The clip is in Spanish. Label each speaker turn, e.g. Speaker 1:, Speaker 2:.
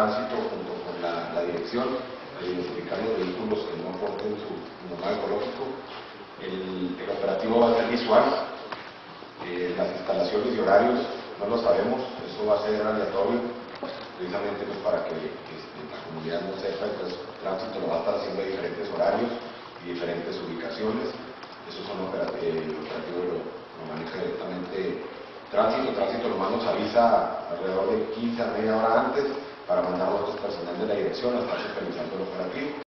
Speaker 1: tránsito junto con la dirección de identificar los vehículos que no aporten su normal ecológico. El operativo va a ser visual, las instalaciones y horarios no lo sabemos, eso va a ser aleatorio, precisamente pues, para que la comunidad no sepa, pues el tránsito lo va a estar haciendo a diferentes horarios y diferentes ubicaciones. Esos son el operativo lo maneja directamente Tránsito nomás nos avisa alrededor de 15 a media hora antes para mandar a otros personal de la dirección a estar supervisando el operativo.